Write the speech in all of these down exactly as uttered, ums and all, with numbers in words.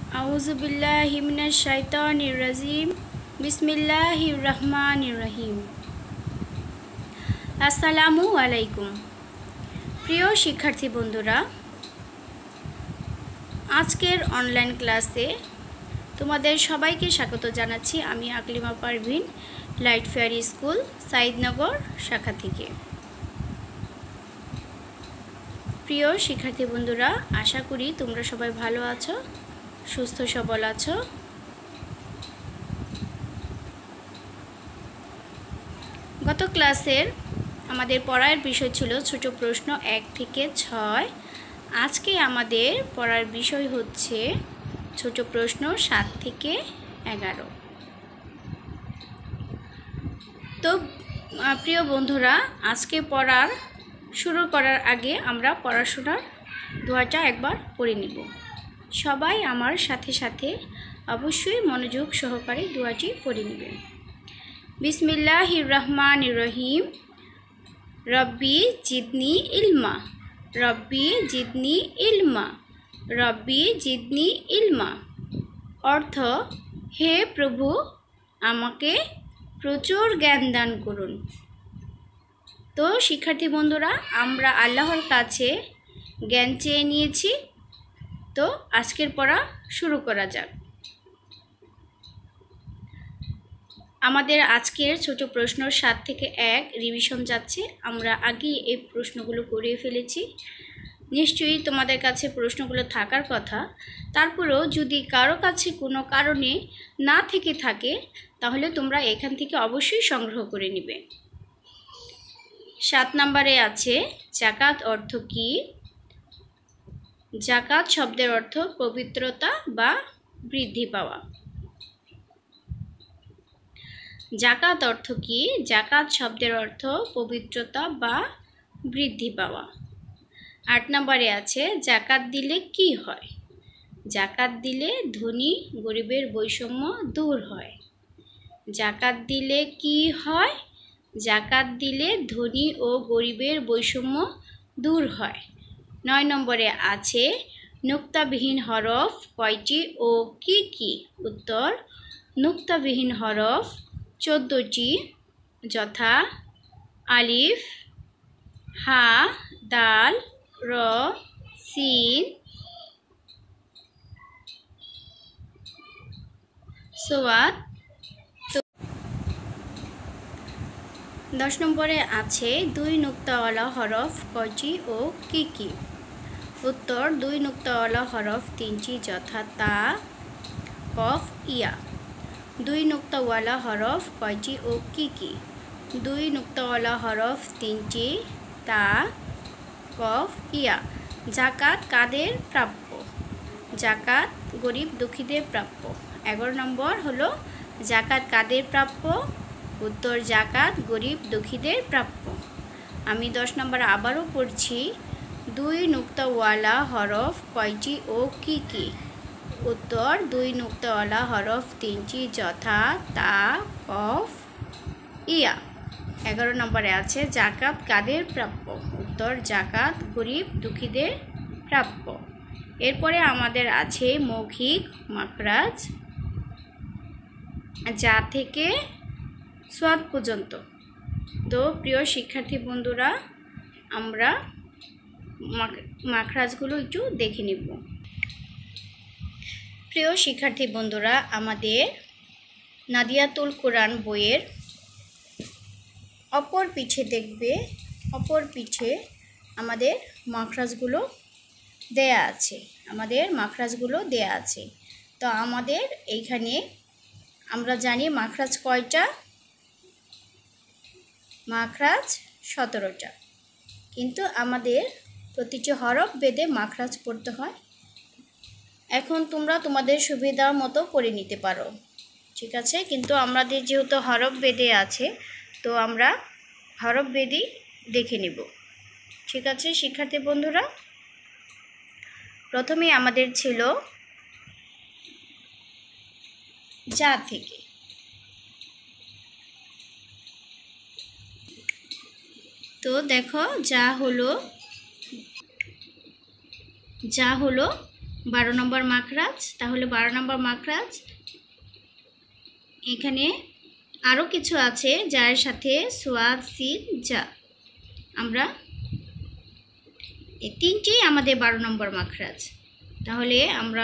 আউযুবিল্লাহি মিনাশ শাইতানির রাজিম। বিসমিল্লাহির রহমানির রহিম। আসসালামু আলাইকুম। প্রিয় শিক্ষার্থী বন্ধুরা, আজকের অনলাইন ক্লাসে তোমাদের সবাইকে স্বাগত জানাচ্ছি। আমি Aklima Parvin, light fairy school, Saidnagar শাখা থেকে। প্রিয় শিক্ষার্থী বন্ধুরা, আশা করি তোমরা সবাই ভালো আছো, সুস্থ সবল আছো। গত ক্লাসের আমাদের পড়ার বিষয় ছিল ছোট প্রশ্ন এক থেকে ছয়। আজকে আমাদের পড়ার বিষয় হচ্ছে ছোট প্রশ্ন সাত থেকে এগারো। তো প্রিয় বন্ধুরা, আজকে পড়ার শুরু করার আগে আমরা পড়াশোনার দোয়াটা একবার পড়ে নিব। সবাই আমার সাথে সাথে অবশ্যই মনোযোগ সহকারে দোয়াটি পড়ে নেবেন। বিসমিল্লাহির রহমানির রহিম। রব্বি জিদনি ইলমা, রব্বি জিদনি ইলমা, রব্বি জিদনি ইলমা। অর্থ, হে প্রভু, আমাকে প্রচুর জ্ঞান দান করুন। তো শিক্ষার্থী বন্ধুরা, আমরা আল্লাহর কাছে জ্ঞান চেয়ে নিয়েছি। তো আজকের পড়া শুরু করা যাক। আমাদের আজকের ছোট প্রশ্ন সাত থেকে এক রিভিশন যাচ্ছে। আমরা আগেই এই প্রশ্নগুলো করে ফেলেছি। নিশ্চয়ই তোমাদের কাছে প্রশ্নগুলো থাকার কথা। তারপরেও যদি কারো কাছে কোনো কারণে না থেকে থাকে, তাহলে তোমরা এখান থেকে অবশ্যই সংগ্রহ করে নিবে। সাত নম্বরে আছে জাকাত অর্থ কি? জাকাত শব্দের অর্থ পবিত্রতা বা বৃদ্ধি পাওয়া। জাকাত অর্থ কি? জাকাত শব্দের অর্থ পবিত্রতা বা বৃদ্ধি পাওয়া। আট নম্বরে আছে জাকাত দিলে কি হয়? জাকাত দিলে ধনী গরিবের বৈষম্য দূর হয়। জাকাত দিলে কি হয়? জাকাত দিলে ধনী ও গরিবের বৈষম্য দূর হয়। নয় নম্বরে আছে নুক্তাবিহীন হরফ কয়টি ও কি কি? উত্তর, নুক্তাবিহীন হরফ চোদ্দোটি, যথা আলিফ, হা, দাল, র, সিন, সোয়াদ। দশ নম্বরে আছে দুই নুক্তাওয়ালা হরফ কয়টি ও কি কি? উত্তর, দুই নুক্তাওয়ালা হরফ তিনটি, যথা তা, কফ, ইয়া। দুই নুক্তাওয়ালা হরফ কয়টি ও কি কি? দুই নুক্তাওয়ালা হরফ তিনটি, তা, কফ, ইয়া। জাকাত কাদের প্রাপ্য? জাকাত গরিব দুঃখীদের প্রাপ্য। এগারো নম্বর হলো জাকাত কাদের প্রাপ্য? উত্তর, জাকাত গরিব দুঃখীদের প্রাপ্য। আমি দশ নম্বর আবারও পড়ছি, দুই নুক্তাওয়ালা হরফ কয়টি ও কি কি? উত্তর, দুই নুক্তাওয়ালা হরফ তিনটি, যথা তা, কফ, ইয়া। এগারো নম্বরে আছে জাকাত কাদের প্রাপ্য? উত্তর, জাকাত গরিব দুঃখীদের প্রাপ্য। এরপরে আমাদের আছে মৌখিক মাখরাজ, যা থেকে সোয়াদ পর্যন্ত। তো প্রিয় শিক্ষার্থী বন্ধুরা, আমরা মাখরাজগুলো একটু দেখে নিব। প্রিয় শিক্ষার্থী বন্ধুরা, আমাদের নাদিয়াতুল কোরআন বইয়ের অপর পিঠে দেখবে, অপর পিঠে আমাদের মাখরাজগুলো দেয়া আছে, আমাদের মাখরাজগুলো দেয়া আছে। তো আমাদের এইখানে আমরা জানি মাখরাজ কয়টা? মাখরাজ সতেরোটা, কিন্তু আমাদের প্রতিটি হরফ বেদে মাখরাজ পড়তে হয়। এখন তোমরা তোমাদের সুবিধা মতো পড়ে নিতে পারো, ঠিক আছে? কিন্তু আমাদের যেহেতু হরফ বেদে আছে, তো আমরা হরফ বেদি দেখে নিব, ঠিক আছে শিক্ষার্থী বন্ধুরা? প্রথমে আমাদের ছিল যা থেকে। তো দেখো, যা হলো যা হলো বারো নম্বর মাখরাজ। তাহলে বারো নম্বর মাখরাজ এখানে আরও কিছু আছে যার সাথে সোয়াদ সিন যা, আমরা এই তিনটি আমাদের বারো নম্বর মাখরাজ। তাহলে আমরা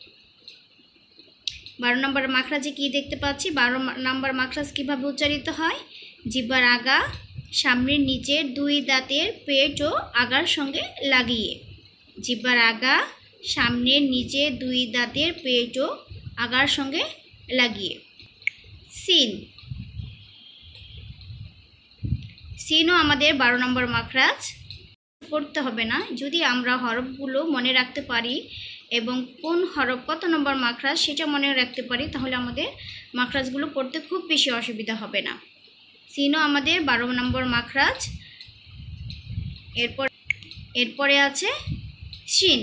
বারো নম্বর মাখরাজে কি দেখতে পাচ্ছি? বারো নম্বর মাখরাজ কিভাবে উচ্চারিত হয়? জিহ্বার আগা সামনের নিচের দুই দাঁতের পেট ও আগার সঙ্গে লাগিয়ে। জিহ্বার আগা সামনের নিচে দুই দাঁতের পেট ও আগার সঙ্গে লাগিয়ে। সিন, সিনও আমাদের বারো নম্বর মাখরাজ। পড়তে হবে না, যদি আমরা হরফগুলো মনে রাখতে পারি এবং কোন হরফ কত নম্বর মাখরাজ সেটা মনে রাখতে পারি, তাহলে আমাদের মাখরাজগুলো পড়তে খুব বেশি অসুবিধা হবে না। সিনও আমাদের বারো নম্বর মাখরাজ। এরপর এরপরে আছে শিন।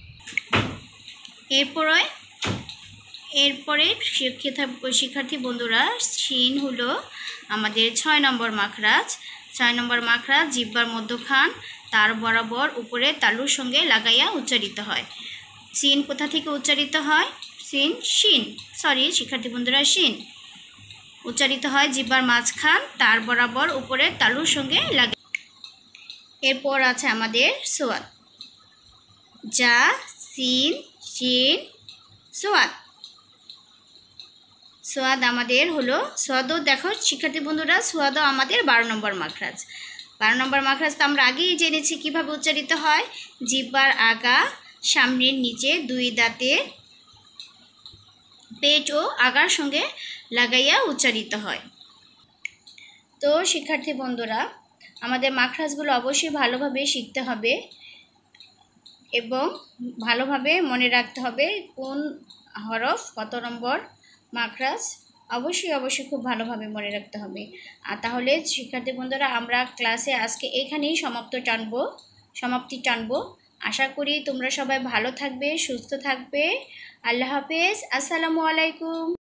এরপরে এরপরে শিক্ষার্থী বন্ধুরা, শিন হলো আমাদের ছয় নম্বর মাখরাজ। ছয় নম্বর মাখরাজ জিহ্বার মধ্যখান তার বরাবর উপরে তালুর সঙ্গে লাগাইয়া উচ্চারিত হয়। শিন কোথা থেকে উচ্চারিত হয়? শিন শিন সরি শিক্ষার্থী বন্ধুরা, শিন উচ্চারিত হয় জিহ্বার মাঝখান তার বরাবর উপরে তালুর সঙ্গে লাগে। এরপর আছে আমাদের সোয়াদ। যা, সিন, শিন, সোয়াদ। সোয়াদ আমাদের হলো, সোয়াদও দেখো শিক্ষার্থী বন্ধুরা, সোয়াদও আমাদের বারো নম্বর মাখরাজ। বারো নম্বর মাখরাজ তো আমরা আগেই জেনেছি কিভাবে উচ্চারিত হয়। জিহ্বার আগা সামনের নিচে দুই দাঁতের পেট ও আগার সঙ্গে লাগাইয়া উচ্চারিত হয়। তো শিক্ষার্থী বন্ধুরা, আমাদের মাখরাজগুলো অবশ্যই ভালোভাবে শিখতে হবে এবং ভালোভাবে মনে রাখতে হবে কোন হরফ কত নম্বর মাখরাজ, অবশ্যই অবশ্যই খুব ভালোভাবে মনে রাখতে হবে। আর তাহলে শিক্ষার্থী বন্ধুরা, আমরা ক্লাসে আজকে এখানেই সমাপ্ত টানবো সমাপ্তি টানবো। আশা করি তোমরা সবাই ভালো থাকবে, সুস্থ থাকবে। আল্লাহ হাফেজ, আসসালামু আলাইকুম।